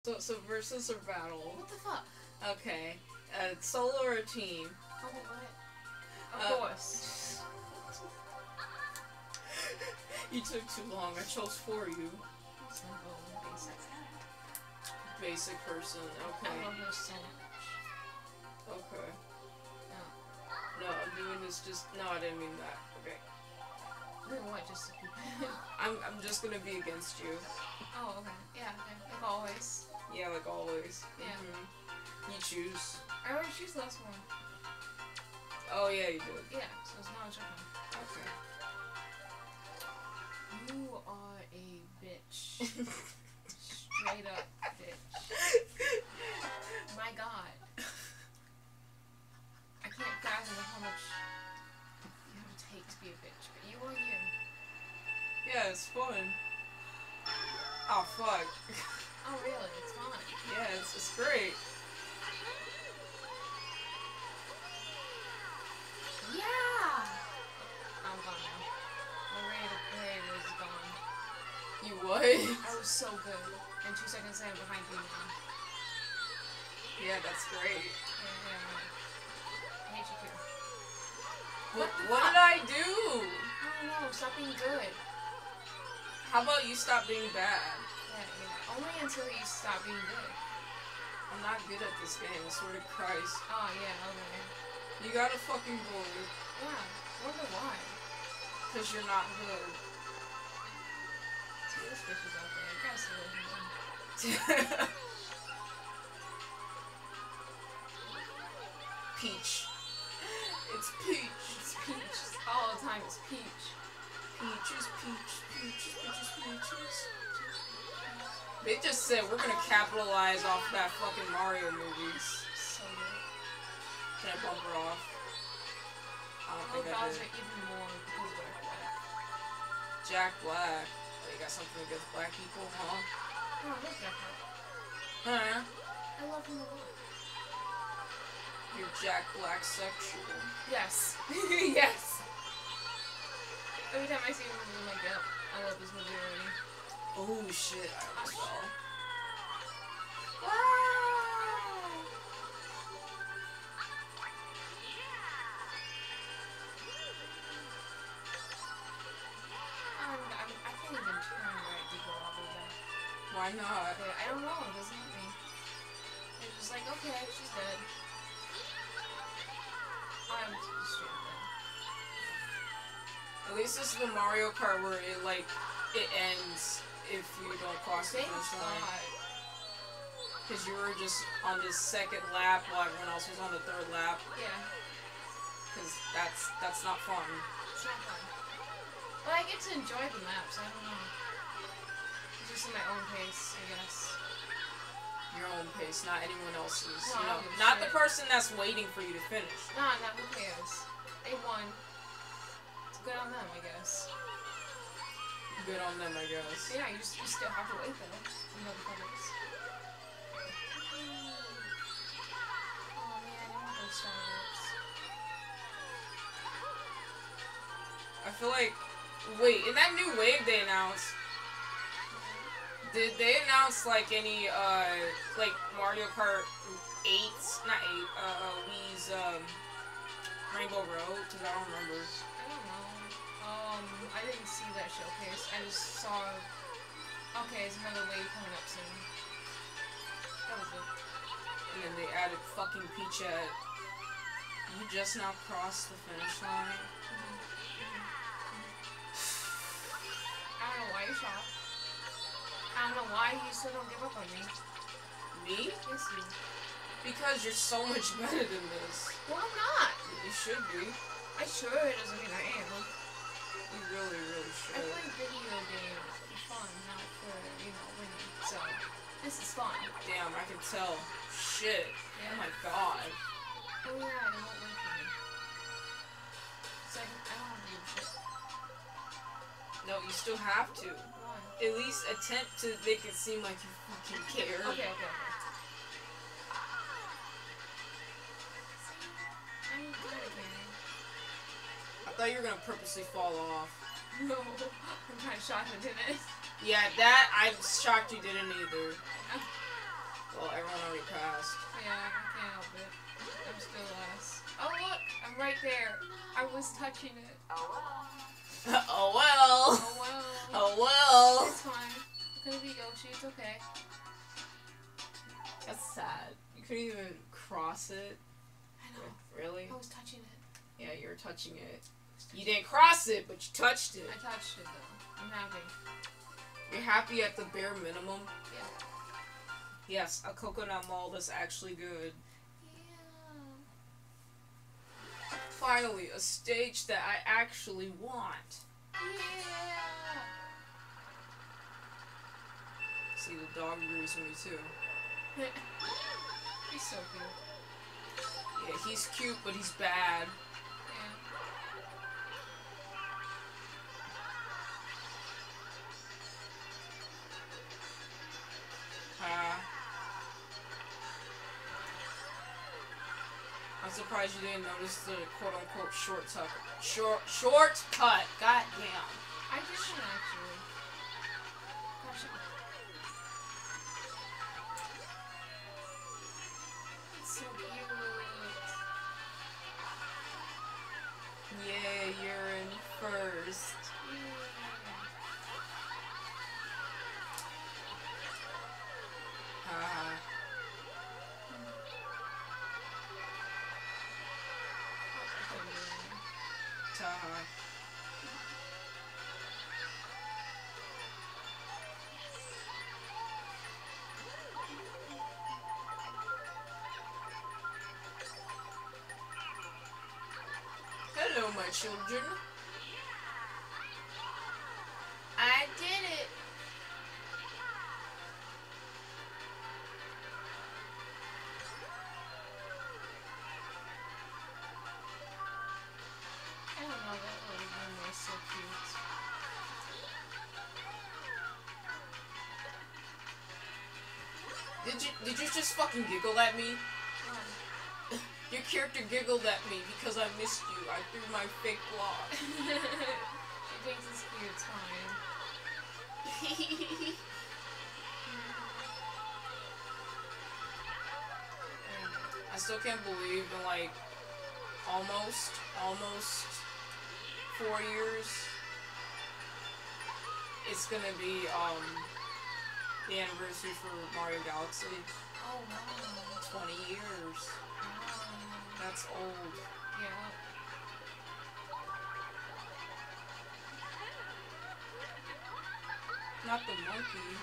So versus or battle? What the fuck? Okay. Solo or a team? Oh, what? Of course. You took too long. I chose for you. Simple, basic. Basic person. Okay. I love her so much. Okay. No. No, I'm doing this just. No, I didn't mean that. Okay. Then what? Just. I'm just gonna be against you. Oh, okay. Yeah, okay. Like always. Yeah, like always. Yeah. You choose. I already choose the last one. Oh yeah, you did. Yeah, so it's now it's your turn. Okay. You are a bitch. Straight up bitch. My god. I can't fathom how much you have to take to be a bitch, but you are you. Yeah, it's fun. Oh fuck. Oh really? It's fun. Yeah, it's great. Yeah! I'm gone now. My raid was gone. You what? I was so good. And 2 seconds later, I'm behind you now. Yeah, that's great. Yeah. I hate you too. What did I do? I don't know. Stop being good. How about you stop being bad? Yeah. Only until you stop being good. I'm not good at this game, I swear to Christ. Oh, yeah, okay. You got a fucking board. Yeah. Wonder why. Because you're not good. See, this bitch is out there. You gotta stay away from me. Peach. It's Peach. It's Peach. All the time it's Peach. Peaches, peaches. They just said we're gonna capitalize off that fucking Mario movies. So good. Can I bump her off? I don't think I Bowser did. even more because Jack Black. Jack Black. Oh, you got something against black people, huh? Oh, I love Jack Black. Huh? I love him a lot. You're Jack Black sexual. Yes. Yes. Every time I see him, I'm like, yep, I love this movie already. Oh shit, I almost fell. I can't even turn right to go all the way back. Why not? Okay, I don't know, it doesn't hit me. It's just like, okay, she's dead. I'm straight dead. At least this is the Mario Kart where it ends if you don't cross the Thank finish line. God. Because you were just on this second lap while everyone else was on the third lap. Yeah. Because that's not fun. It's not fun. But I get to enjoy the maps, I don't know. Just in my own pace, I guess. Your own pace, not anyone else's. No, You know, I don't not give a the person that's waiting for you to finish. Nah, who cares? They won. It's good on them, I guess. Good on them, I guess. Yeah, you still have to wait though. You know the colors. Oh man, I want those Starbucks. I feel like, wait, in that new wave they announced, did they announce like any like Mario Kart 8's, not 8, Wii's Rainbow Road? Because I don't remember. I don't know. I didn't see that showcase. I just saw. Okay, there's another wave coming up soon. That was it. And then they added fucking Peach at. You just now crossed the finish line. I don't know why you're shocked. I don't know why you still don't give up on me. Me? Yes, you. Because you're so much better than this. Well, I'm not. You should be. I sure doesn't mean I am. You really, really I should. play video games for fun, not for, winning. So, this is fun. Damn, I can tell. Shit. Yeah. Oh my god. Oh yeah, it won't work for me. So I don't have to do shit. No, you still have to. Why? At least attempt to make it seem like you fucking care. Okay. I'm good at caring. I thought you were gonna purposely fall off. No, I'm kind of shocked I didn't. Yeah, that, I'm shocked you didn't either. was touching it. Oh well. Oh well. Oh well. It's fine. It could be Yoshi. It's okay. That's sad. You couldn't even cross it. I know. Really? I was touching it. Yeah, you were touching it. You didn't cross it, but you touched it. I touched it though. I'm happy. You're happy at the bare minimum? Yeah. Yes, a coconut mold is actually good. Yeah. Finally, a stage that I actually want. Yeah. See, the dog agrees with me too. He's so cute. Yeah, he's cute, but he's bad. Yeah. I'm surprised you didn't notice the quote-unquote shortcut. Shortcut. God damn. I didn't actually. Gosh. It's so cute. Yeah, you're in first. Haha. Taha. Hello, my children. I did it. I don't know, that little room was so cute. Did you just fucking giggle at me? Oh. Your character giggled at me because I missed you. I threw my fake block. She thinks it's cute, it's fine. I still can't believe in like almost 4 years it's gonna be the anniversary for Mario Galaxy. Oh wow. 20 years. That's old. Yeah. Not the monkey.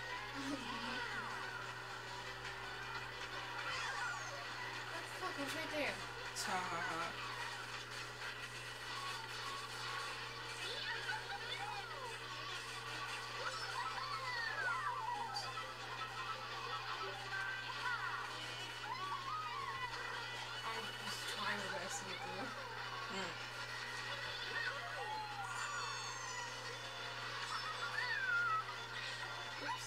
What the fuck? It's right there. Ta-ha-ha. I'm just trying my best to get through. Oops.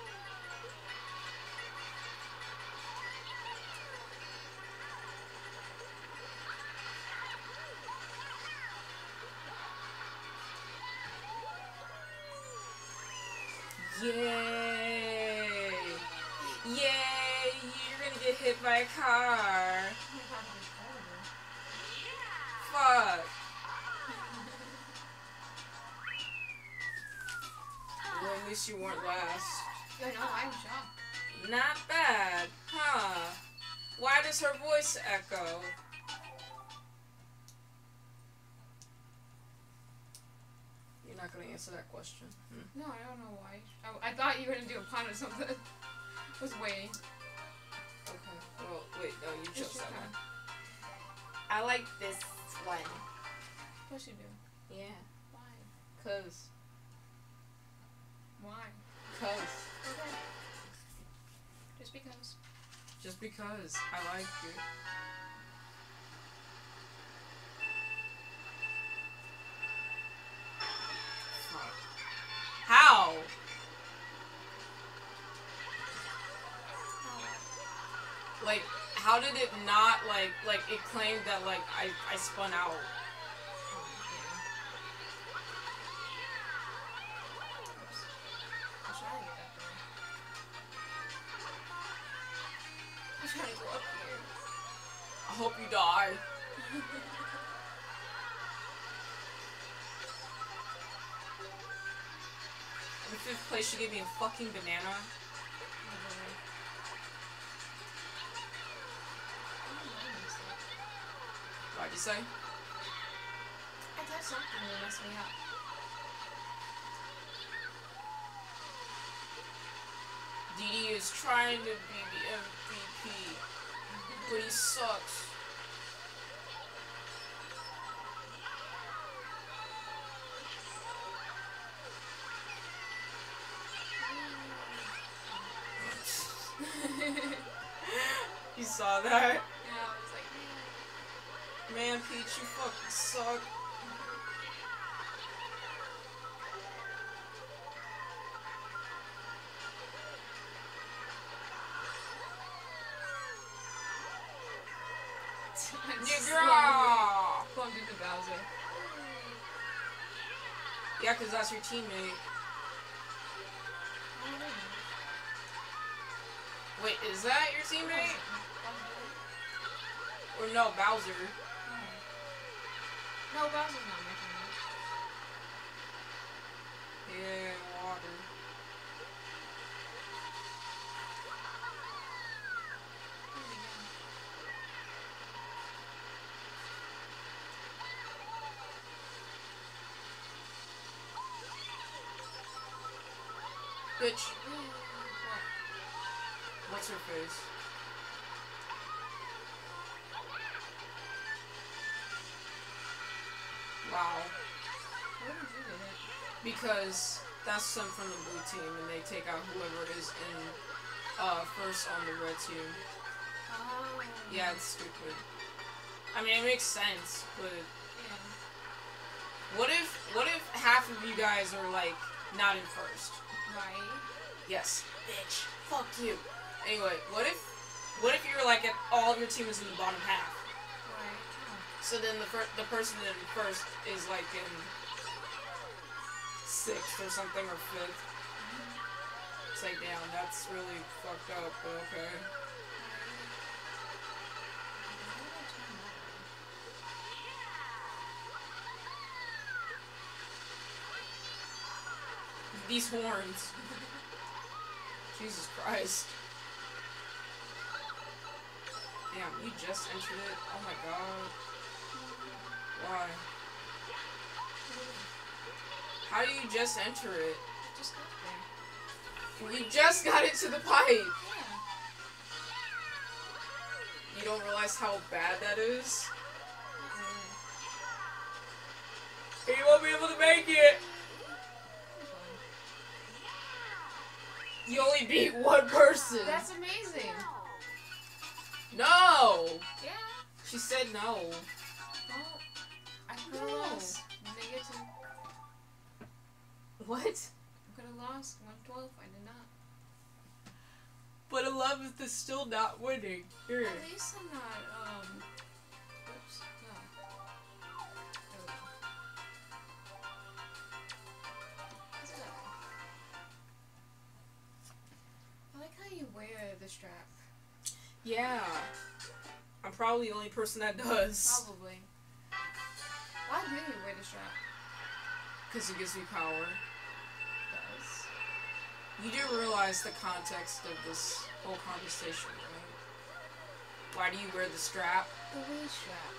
Yay! Yay! You're gonna get hit by a car. Fuck. Well, at least you weren't last. Yeah, no, I'm shocked. Not bad, huh? Why does her voice echo? You're not gonna answer that question. No, I don't know why. I thought you were gonna do a pun or something. I was waiting. Okay. Well, wait, no, you It's chose your that turn. one. I like this one. Of course you do. Yeah. Why? Cause. Why? Okay. Just because. Just because. I like it. Fuck. How? Like, how did it not, like, it claimed that, like, I spun out. I'm trying to get up there. I'm trying to go up here. I hope you die. In 5th place, she gave me a fucking banana. What'd you say? I thought something would mess me up. Dee is trying to be the MVP, but he sucks. You saw that? Yeah, I was like, man, Peach, you fucking suck. Yeah. Bumped into Bowser. Yeah, because that's your teammate. Wait, is that your teammate? Or no, Bowser? No, Bowser's not my teammate. Yeah, water. Bitch. What's her face? Wow. What did you do it? Because that's some from the blue team, and they take out whoever is in first on the red team. Oh. Yeah, it's stupid. I mean, it makes sense, but Yeah. what if half of you guys are like not in first? Right. Yes, bitch. Fuck you. Anyway, what if you're like at all of your team is in the bottom half? Right. So then the person in first is like in 6th or something, or 5th. It's like, damn, that's really fucked up, but okay. These horns. Jesus Christ. Damn, you just entered it? Oh my god. Why? How do you just enter it? Just got there. You just got it to the pipe! Yeah. You don't realize how bad that is? And you won't be able to make it! You only beat one person! That's amazing! No! Yeah. She said no. Well, I could have lost. Negative. What? I could have lost 112. I did not. But 11th is still not winning. Here. At least I'm not, oops, no. There we go. What's that? I like how you wear the strap. Yeah. I'm probably the only person that does. Probably. Why do you wear the strap? Because it gives me power. Does. You do realize the context of this whole conversation, right? Why do you wear the strap? The Wii strap.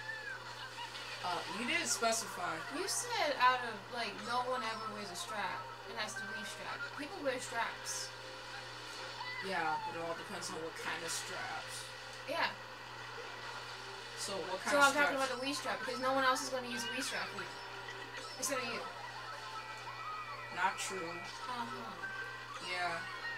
You didn't specify. You said out of, like, no one ever wears a strap, and that's the Wii strap. People wear straps. Yeah, but it all depends on what kind of straps. Yeah. So what kind So of I'm straps? talking about the Wii strap, because no one else is going to use a Wii strap for you. Instead of you. Not true. Uh-huh. Yeah.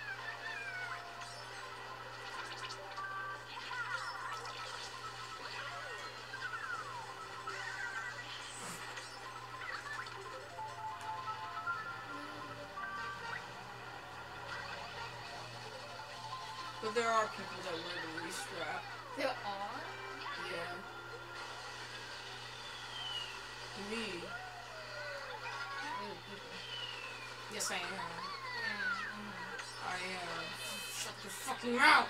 But there are people that wear the Wii strap. There are? Yeah. Me. Really, people. Yes, I am. Yeah, I am. Shut your fucking mouth!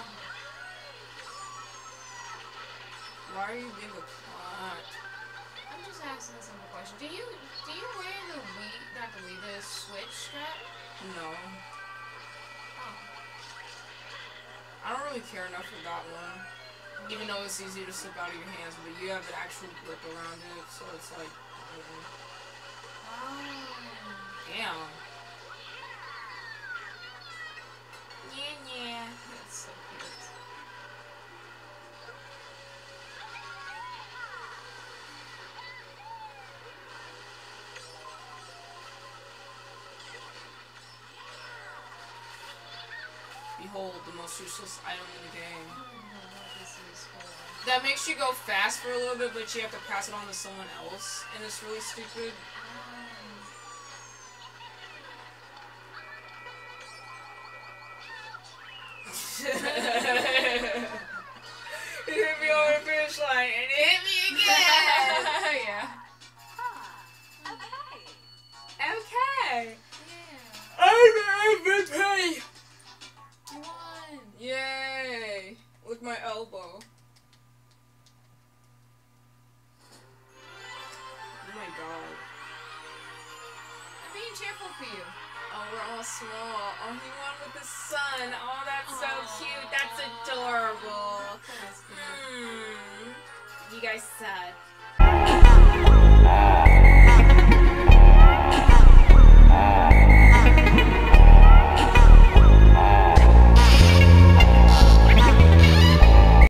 Why are you being a twat? I'm just asking a simple question. Do you wear the the Switch strap? No. Oh. I don't really care enough for that one. Even though it's easy to slip out of your hands, but you have an actual grip around it, so it's like... Oh. Damn. Yeah. That's so cute. Behold, the most useless item in the game. I don't know what this is for. That makes you go fast for a little bit, but you have to pass it on to someone else, and it's really stupid. It hit me over the finish line, and it hit me again! Yeah. Okay. Yeah. I'm MVP! You won. Yay! With my elbow. Oh my god. I'm being cheerful for you. Oh, we're all small. Oh, he won with the sun. Oh, that's so Aw. cute. That's adorable. That's cute. You guys suck.